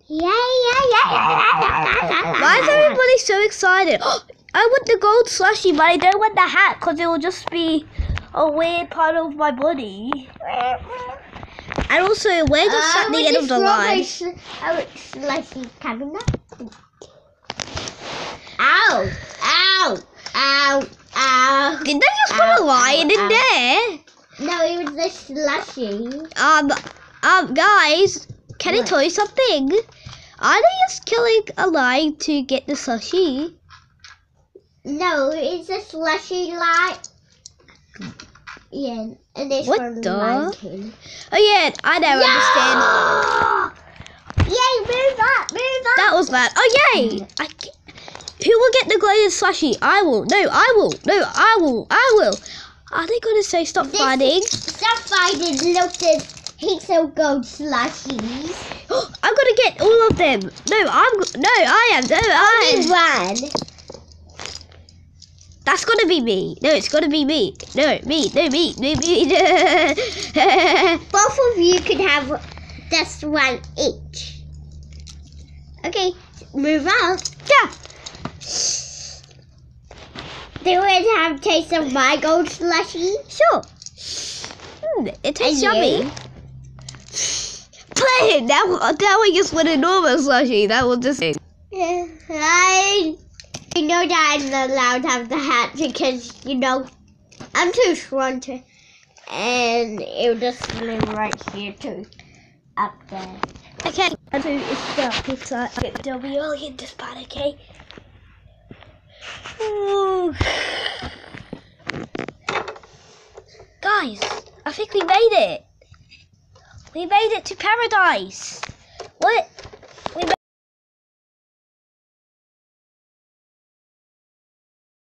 Why is everybody so excited? I want the gold slushy, but I don't want the hat because it will just be a weird part of my body. And also, where's at the end of the line? Slushy coming up. Ow! Ow! Ow! Ow! Did they just put a lion in there? No, it was the slushy. Guys, can I tell you something? Are they just killing a lion to get the slushy? No, it's a slushy light. Yeah, and it's What from the? Lion King. Oh yeah, I never understand. Yay, move up, move up. That was bad. Oh yay! Who will get the glazed slushy? I will. No, I will. No, I will. I will. Are they going to say stop fighting? Stop fighting, look at heaps of gold slushies. I'm going to get all of them. No, I am. No, I am. Only one. That's going to be me. No, it's going to be me. No, me. No, me. No, me. Both of you could have just one each. Okay, move on. Yeah. Do you want to have a taste of my gold slushie? Sure. It tastes yummy. Play it. Now we just want a normal slushy. That will just... I know that I'm not allowed to have the hat because, you know, I'm too strong to... And it'll just live right here too. Up there. Okay. So it's dark inside. They'll be all in this part, okay? Ooh. Guys, I think we made it. We made it to paradise. What?